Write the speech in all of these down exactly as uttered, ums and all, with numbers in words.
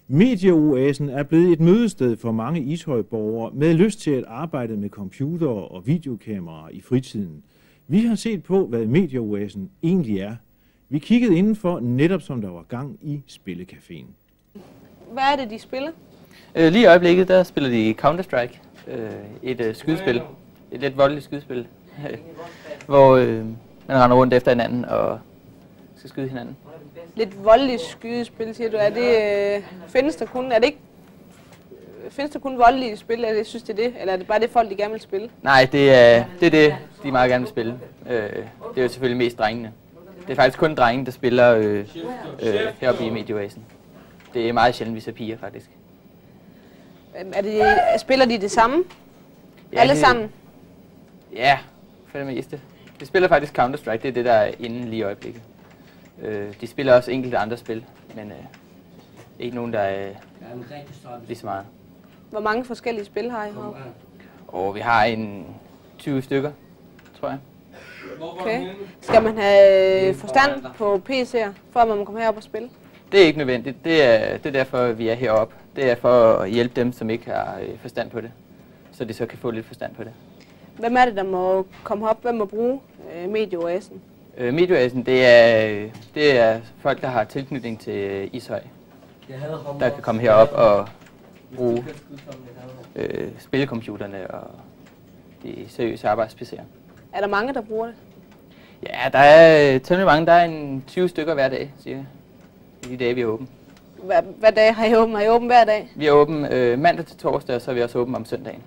Medieoasen er blevet et mødested for mange Ishøj-borgere med lyst til at arbejde med computer og videokameraer i fritiden. Vi har set på, hvad Medieoasen egentlig er. Vi kiggede indenfor, netop som der var gang i Spillecaféen. Hvad er det, de spiller? Øh, lige i øjeblikket, der spiller de Counter-Strike. Øh, et øh, skydespil. Et lidt voldeligt skydespil. hvor øh, man render rundt efter hinanden og skal skyde hinanden. Lidt voldeligt skydespil, siger du. Er det, øh, findes der kun, er det ikke, findes der kun voldelige spil, eller jeg synes det er det, eller er det bare det folk, de gerne vil spille? Nej, det er det, er det de meget gerne vil spille. Øh, det er jo selvfølgelig mest drengene. Det er faktisk kun drenge, der spiller øh, øh, heroppe i Medieoasen. Det er meget sjældent, vi ser piger, faktisk. Er det, spiller de det samme? Ja, Alle det, sammen? Ja, for det meste. De spiller faktisk Counter-Strike, det er det, der er inde lige i øjeblikket. Øh, de spiller også enkelte andre spil, men øh, ikke nogen, der er lige så meget. Hvor mange forskellige spil har I heroppe? Og vi har en tyve stykker, tror jeg. Okay. Skal man have forstand på P C'er, for at man må komme herop og spille? Det er ikke nødvendigt. Det er, det er derfor, vi er heroppe. Det er for at hjælpe dem, som ikke har forstand på det, så de så kan få lidt forstand på det. Hvem er det, der må komme op? Hvem må bruge øh, Medieoasen? Øh, Medieoasen, det er, det er folk, der har tilknytning til Ishøj, der kan komme herop og bruge øh, spillecomputerne og de seriøse arbejds-P C'er. Er der mange, der bruger det? Ja, der er temmelig mange. Der er en tyve stykker hver dag, cirka, i de dage, vi er åbne. Hvad, hvad dag har I åben? Har I åben hver dag? Vi er åben øh, mandag til torsdag, og så er vi også åben om søndagen.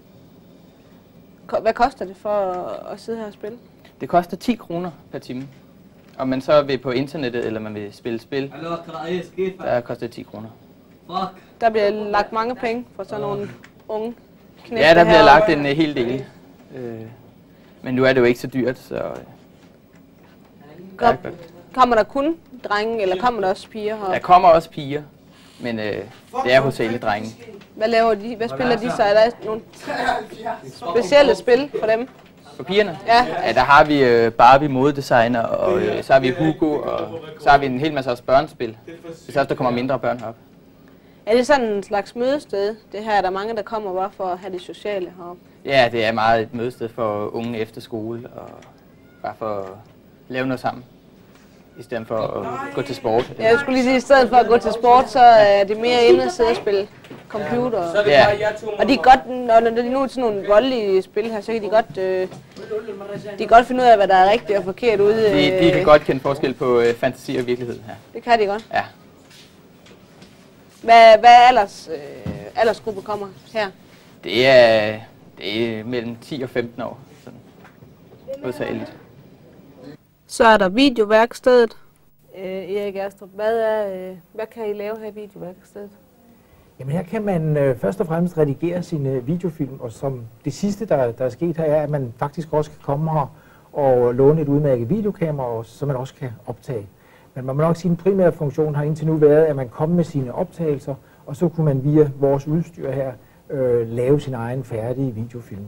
Hvad koster det for at, at sidde her og spille? Det koster ti kroner per time. Om man så vil på internettet, eller man vil spille spil, der koster det ti kroner. Der bliver lagt mange penge for sådan nogle unge knægte. Ja, der bliver lagt en uh, hel del. Øh, men nu er det jo ikke så dyrt, så... Øh, Kom, kommer der kun drenge, eller kommer der også piger her? Der kommer også piger, men øh, det er hovedsageligt drenge. Hvad laver de? Hvad spiller de så? Er der nogle specielle spil for dem? For pigerne? Ja. Ja, der har vi øh, Barbie modedesigner, og øh, så har vi Hugo, og så har vi en hel masse også børnespil. Hvis også der kommer mindre børn herop. Er det sådan en slags mødested? Det her er der mange, der kommer bare for at have det sociale heroppe. Ja, det er meget et mødested for unge efter skole, og bare for at lave noget sammen, i stedet for at gå til sport. Ja, jeg skulle lige sige, i stedet for at gå til sport, så er det mere inde at sidde og spille computer. Ja. Og de er godt, når de nu er sådan nogle voldelige spil her, så kan de godt, øh, de kan godt finde ud af, hvad der er rigtigt og forkert ude. Øh. De, de kan godt kende forskel på øh, fantasi og virkelighed her. Det kan de godt. Ja. Hvad, hvad alders, øh, aldersgruppe kommer her? Det er, det er mellem ti og femten år, sådan udtageligt. Så er der videoværkstedet. Øh, Erik Astrup, hvad, er, øh, hvad kan I lave her i videoværkstedet? Jamen her kan man øh, først og fremmest redigere sine videofilm, og som det sidste, der, der er sket her, er, at man faktisk også kan komme her og låne et udmærket videokamera, så man også kan optage. Men man må nok sige, at den primære funktion har indtil nu været, at man kommer med sine optagelser, og så kunne man via vores udstyr her øh, lave sin egen færdige videofilm.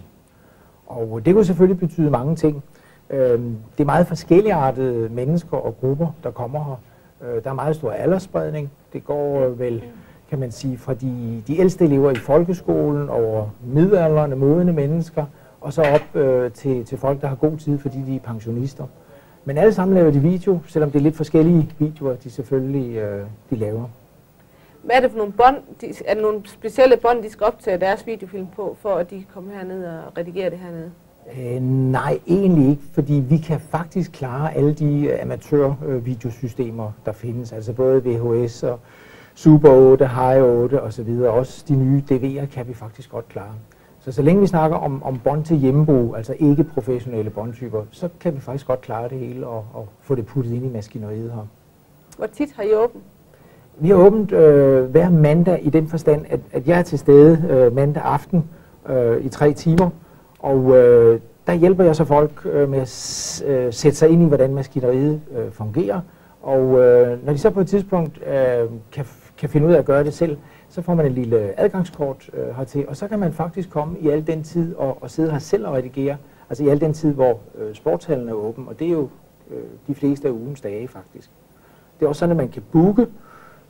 Og det kunne selvfølgelig betyde mange ting. Øh, det er meget forskelligartede mennesker og grupper, der kommer her. Øh, der er meget stor aldersspredning. Det går øh, vel, kan man sige, fra de, de ældste elever i folkeskolen over midaldrende, modne mennesker, og så op øh, til, til folk, der har god tid, fordi de er pensionister. Men alle sammen laver de video, selvom det er lidt forskellige videoer, de selvfølgelig øh, de laver. Hvad er det for nogle bånd? Er det nogle specielle bånd, de skal optage deres videofilm på, for at de kan komme herned og redigere det hernede? Øh, nej, egentlig ikke, fordi vi kan faktisk klare alle de amatør-videosystemer, der findes. Altså både V H S og Super otte, Hi otte osv. Også de nye D V'er kan vi faktisk godt klare. Så så længe vi snakker om, om bånd til hjemmebrug, altså ikke professionelle båndtyper, så kan vi faktisk godt klare det hele og, og få det puttet ind i maskineriet her. Hvor tit har I åbent? Vi har åbent øh, hver mandag i den forstand, at, at jeg er til stede øh, mandag aften øh, i tre timer, og øh, der hjælper jeg så folk øh, med at s øh, sætte sig ind i, hvordan maskineriet øh, fungerer, og øh, når de så på et tidspunkt øh, kan, kan finde ud af at gøre det selv, så får man et lille adgangskort øh, hertil, og så kan man faktisk komme i al den tid og, og sidde her selv og redigere, altså i al den tid, hvor øh, sportshallen er åben, og det er jo øh, de fleste af ugens dage faktisk. Det er også sådan, at man kan booke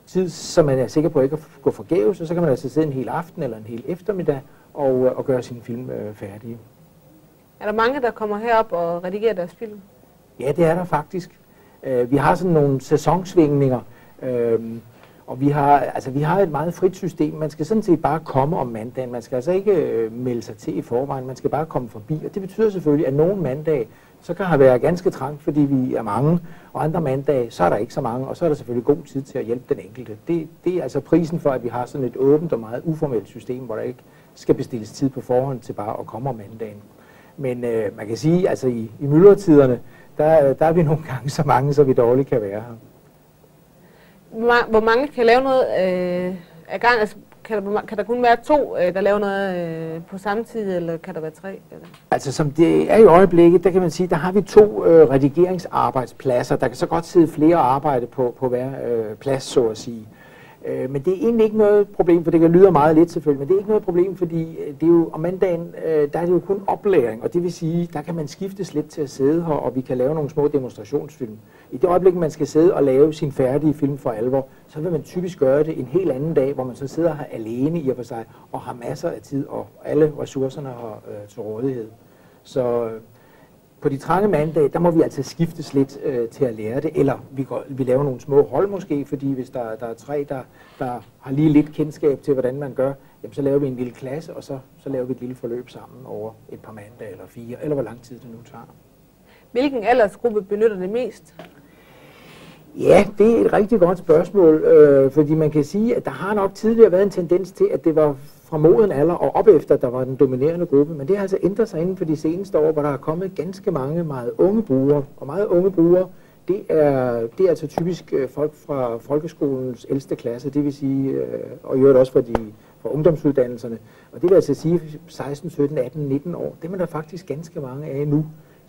tid, så man er sikker på ikke at gå forgæves, og så kan man altså sidde en hel aften eller en hel eftermiddag og, og gøre sin film øh, færdige. Er der mange, der kommer herop og redigerer deres film? Ja, det er der faktisk. Uh, vi har sådan nogle sæsonsvingninger, uh, og vi har, altså, vi har et meget frit system. Man skal sådan set bare komme om mandagen. Man skal altså ikke uh, melde sig til i forvejen. Man skal bare komme forbi. Og det betyder selvfølgelig, at nogle mandage, så kan det være ganske trangt, fordi vi er mange, og andre mandage, så er der ikke så mange, og så er der selvfølgelig god tid til at hjælpe den enkelte. Det, det er altså prisen for, at vi har sådan et åbent og meget uformelt system, hvor der ikke skal bestilles tid på forhånd til bare at komme om mandagen. Men øh, man kan sige, altså i, i myldretiderne, der, der er vi nogle gange så mange, så vi dårligt kan være her. Hvor mange kan lave noget øh, af gang? Altså, kan, der, kan der kun være to, øh, der laver noget øh, på samme tid, eller kan der være tre? Eller? Altså som det er i øjeblikket, der kan man sige, der har vi to øh, redigeringsarbejdspladser. Der kan så godt sidde flere arbejde på, på hver øh, plads, så at sige. Øh, men det er egentlig ikke noget problem, for det kan lyde meget lidt selvfølgelig, men det er ikke noget problem, fordi det er jo om mandagen, øh, der er det jo kun oplæring, og det vil sige, der kan man skiftes lidt til at sidde her, og vi kan lave nogle små demonstrationsfilm. I det øjeblik, man skal sidde og lave sin færdige film for alvor, så vil man typisk gøre det en helt anden dag, hvor man så sidder her alene i og for sig, og har masser af tid, og alle ressourcerne har øh, til rådighed. Så øh, på de trange mandage, der må vi altså skiftes lidt øh, til at lære det, eller vi, går, vi laver nogle små hold måske, fordi hvis der, der er tre, der, der har lige lidt kendskab til, hvordan man gør, jamen, så laver vi en lille klasse, og så, så laver vi et lille forløb sammen over et par mandage eller fire, eller hvor lang tid det nu tager. Hvilken aldersgruppe benytter det mest? Ja, det er et rigtig godt spørgsmål, øh, fordi man kan sige, at der har nok tidligere været en tendens til, at det var fra moden alder og op efter, der var den dominerende gruppe, men det har altså ændret sig inden for de seneste år, hvor der er kommet ganske mange meget unge brugere, og meget unge brugere, det er, det er altså typisk folk fra folkeskolens ældste klasse, det vil sige, øh, og i øvrigt også fra, de, fra ungdomsuddannelserne, og det vil altså sige seksten, sytten, atten, nitten år, det er der faktisk ganske mange af nu,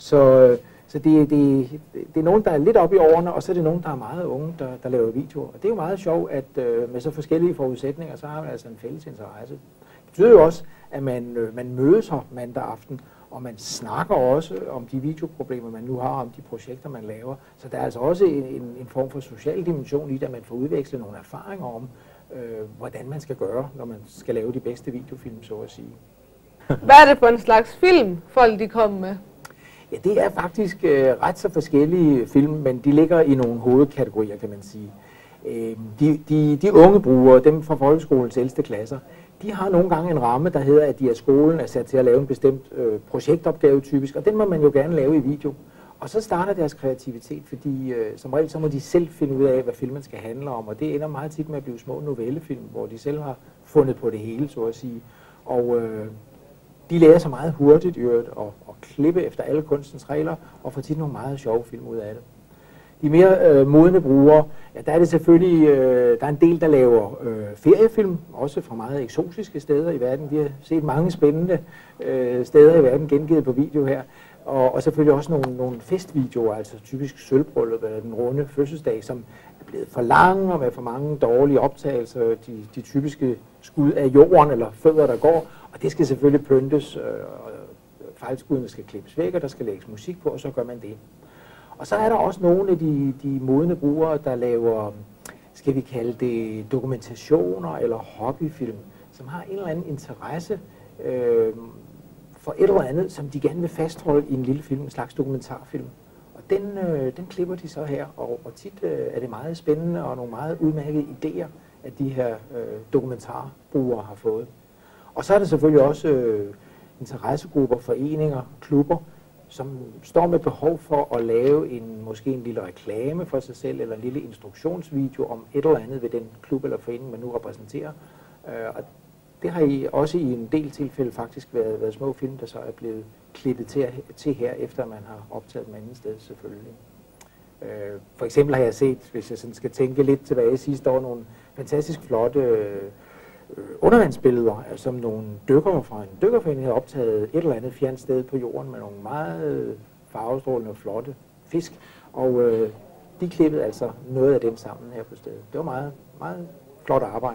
så Så det, det, det er nogen, der er lidt oppe i årene, og så er det nogen, der er meget unge, der, der laver videoer. Og det er jo meget sjovt, at øh, med så forskellige forudsætninger, så har man altså en fælles interesse. Det betyder jo også, at man, øh, man mødes her mandag aften, og man snakker også om de videoproblemer, man nu har, om de projekter, man laver. Så der er altså også en, en, en form for social dimension i det, at man får udvekslet nogle erfaringer om, øh, hvordan man skal gøre, når man skal lave de bedste videofilm, så at sige. Hvad er det for en slags film, folk de kommer med? Ja, det er faktisk øh, ret så forskellige film, men de ligger i nogle hovedkategorier, kan man sige. Øh, de, de, de unge brugere, dem fra folkeskolens ældste klasser, de har nogle gange en ramme, der hedder, at de af skolen er sat til at lave en bestemt øh, projektopgave typisk, og den må man jo gerne lave i video. Og så starter deres kreativitet, fordi øh, som regel så må de selv finde ud af, hvad filmen skal handle om, og det ender meget tit med at blive små novellefilm, hvor de selv har fundet på det hele, så at sige. Og øh, de lærer sig meget hurtigt i øvrigt at, at klippe efter alle kunstens regler og få tit nogle meget sjove film ud af det. De mere øh, modne brugere, ja, der er det selvfølgelig, øh, der er en del, der laver øh, feriefilm, også fra meget eksotiske steder i verden. Vi har set mange spændende øh, steder i verden gengivet på video her. Og, og selvfølgelig også nogle, nogle festvideoer, altså typisk sølvbryllup eller den runde fødselsdag, som er blevet for lange og med for mange dårlige optagelser, de, de typiske skud af jorden eller fødder, der går. Og det skal selvfølgelig pyntes, øh, og fejlskuddene skal klippes væk, og der skal lægges musik på, og så gør man det. Og så er der også nogle af de, de modne brugere, der laver, skal vi kalde det dokumentationer eller hobbyfilm, som har en eller anden interesse øh, for et eller andet, som de gerne vil fastholde i en lille film, en slags dokumentarfilm. Og den, øh, den klipper de så her, og, og tit øh, er det meget spændende og nogle meget udmærkede idéer, at de her øh, dokumentarbrugere har fået. Og så er der selvfølgelig også øh, interessegrupper, foreninger, klubber, som står med behov for at lave en, måske en lille reklame for sig selv, eller en lille instruktionsvideo om et eller andet ved den klub eller forening, man nu repræsenterer. Øh, og det har I også i en del tilfælde faktisk været, været små film, der så er blevet klippet til, til her, efter man har optaget dem anden sted selvfølgelig. Øh, for eksempel har jeg set, hvis jeg sådan skal tænke lidt tilbage sidste år, nogle fantastisk flotte øh, undervandsbilleder, som nogle dykkere fra en dykkerforening havde optaget et eller andet fjernt sted på jorden med nogle meget farvestrålende og flotte fisk. Og øh, de klippede altså noget af dem sammen her på stedet. Det var meget, meget flot arbejde.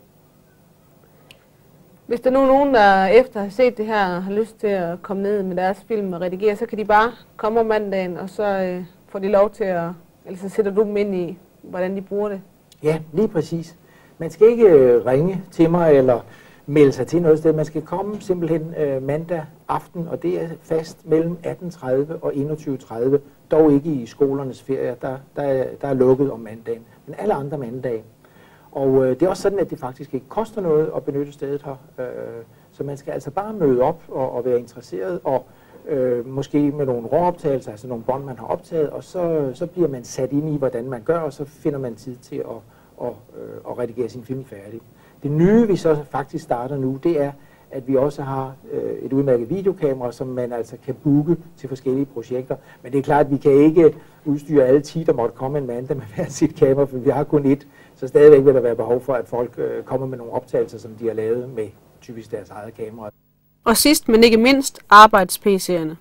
Hvis der nu er nogen, der efter at have set det her, har lyst til at komme ned med deres film og redigere, så kan de bare komme om mandagen, og så øh, får de lov til at, eller så sætter du dem ind i, hvordan de bruger det. Ja, lige præcis. Man skal ikke øh, ringe til mig eller melde sig til noget sted. Man skal komme simpelthen øh, mandag aften, og det er fast mellem atten tredive og enogtyve tredive. Dog ikke i skolernes ferier, der, der, er, der er lukket om mandagen, men alle andre mandage. Og øh, det er også sådan, at det faktisk ikke koster noget at benytte stedet her. Øh, så man skal altså bare møde op og, og være interesseret, og øh, måske med nogle råoptagelser, altså nogle bånd, man har optaget, og så, så bliver man sat ind i, hvordan man gør, og så finder man tid til at, at, at, at redigere sin film færdig. Det nye, vi så faktisk starter nu, det er, at vi også har øh, et udmærket videokamera, som man altså kan booke til forskellige projekter. Men det er klart, at vi kan ikke udstyre alle ti, der måtte komme en mandag med hver sit kamera, for vi har kun et. Så stadigvæk vil der være behov for, at folk øh, kommer med nogle optagelser, som de har lavet med typisk deres eget kamera. Og sidst, men ikke mindst, arbejds-P C'erne.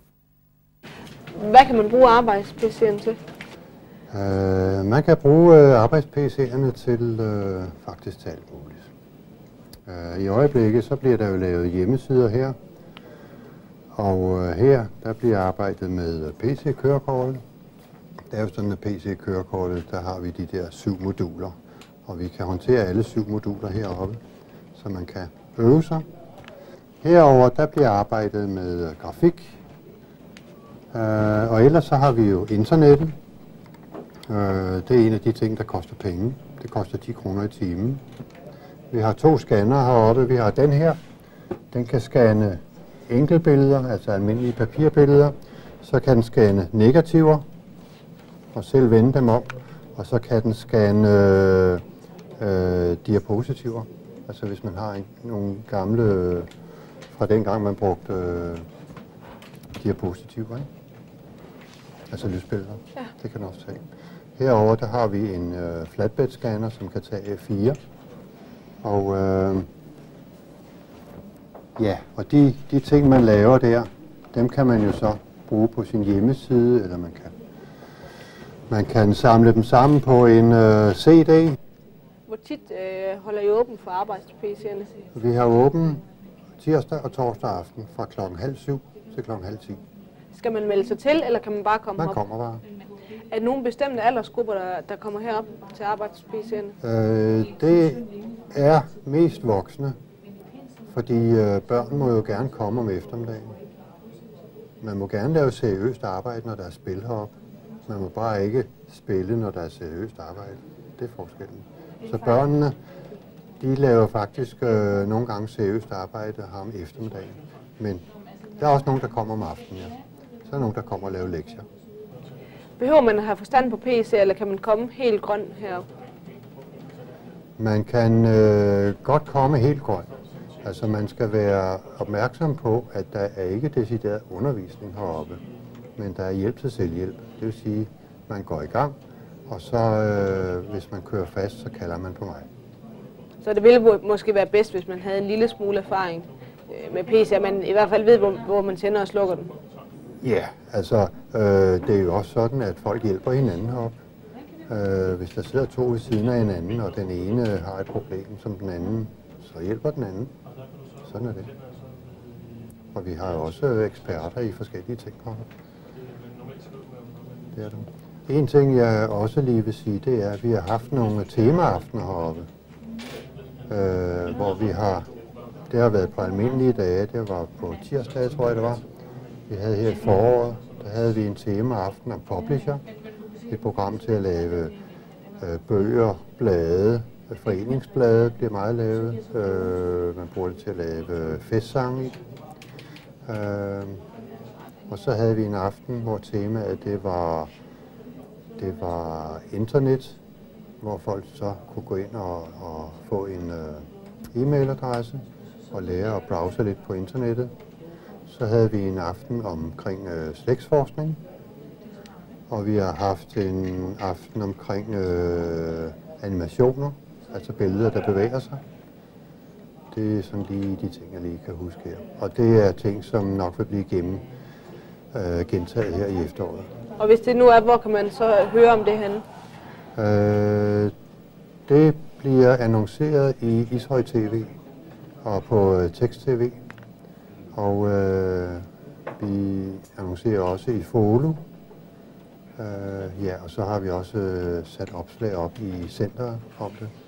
Hvad kan man bruge arbejds-P C'erne til? Uh, man kan bruge uh, arbejds-P C'erne til uh, faktisk til alt muligt. Uh, I øjeblikket så bliver der jo lavet hjemmesider her, og uh, her der bliver arbejdet med P C-kørekortet. Det er jo sådan, at P C-kørekortet, der har vi de der syv moduler, og vi kan håndtere alle syv moduler heroppe, så man kan øve sig. Herover der bliver arbejdet med uh, grafik, uh, og ellers så har vi jo internettet. Uh, det er en af de ting, der koster penge. Det koster ti kroner i timen. Vi har to scanner heroppe. Vi har den her. Den kan scanne enkeltbilleder, altså almindelige papirbilleder. Så kan den scanne negativer og selv vende dem om. Og så kan den scanne øh, øh, diapositiver. Altså hvis man har en, nogle gamle, øh, fra dengang man brugte øh, diapositiver, ikke? Altså lysbilleder. Ja. Det kan den også tage. Herover der har vi en øh, flatbed-scanner, som kan tage fire. Og øh, ja, og de, de ting, man laver der, dem kan man jo så bruge på sin hjemmeside, eller man kan, man kan samle dem sammen på en øh, C D. Hvor tit øh, holder I åben for arbejds-P C'erne? Vi har åben tirsdag og torsdag aften fra klokken halv syv til klokken halv ti. Skal man melde sig til, eller kan man bare komme man op? Man kommer bare. Er der nogle bestemte aldersgrupper, der, der kommer herop til arbejds-P C'erne? Øh, det er mest voksne, fordi øh, børn må jo gerne komme om eftermiddagen. Man må gerne lave seriøst arbejde, når der er spil heroppe. Man må bare ikke spille, når der er seriøst arbejde. Det er forskellen. Så børnene, de laver faktisk øh, nogle gange seriøst arbejde her om eftermiddagen. Men der er også nogen, der kommer om aftenen, ja. Så er nogen, der kommer og laver lektier. Behøver man at have forstand på P C, eller kan man komme helt grøn herop? Man kan øh, godt komme helt grøn. Altså man skal være opmærksom på, at der er ikke decideret undervisning heroppe, men der er hjælp til selvhjælp. Det vil sige, at man går i gang, og så øh, hvis man kører fast, så kalder man på mig. Så det ville måske være bedst, hvis man havde en lille smule erfaring med P C, at man i hvert fald ved, hvor, hvor man tænder og slukker den? Ja, altså øh, det er jo også sådan, at folk hjælper hinanden heroppe. Øh, hvis der sidder to ved siden af hinanden, og den ene har et problem som den anden, så hjælper den anden. Sådan er det. Og vi har jo også eksperter i forskellige ting heroppe. Det er det. En ting, jeg også lige vil sige, det er, at vi har haft nogle temaaftener heroppe, øh, hvor vi har, det har været på almindelige dage, det var på tirsdag, tror jeg det var. Vi havde her i foråret, der havde vi en temaaften om publisher, et program til at lave øh, bøger, blade, foreningsblade bliver meget lavet. Øh, man bruger det til at lave festsange i. Øh, og så havde vi en aften, hvor temaet det var, det var internet, hvor folk så kunne gå ind og, og få en øh, e-mailadresse og lære at browse lidt på internettet. Så havde vi en aften omkring øh, slægtsforskning, og vi har haft en aften omkring øh, animationer, altså billeder, der bevæger sig. Det er sådan lige de ting, jeg lige kan huske her. Og det er ting, som nok vil blive gennem, øh, gentaget her i efteråret. Og hvis det nu er, hvor kan man så høre om det henne? Øh, det bliver annonceret i Ishøj T V og på øh, Tekst-T V. Og øh, vi annoncerer også i Folu, Øh, ja, og så har vi også øh, sat opslag op i centret om det.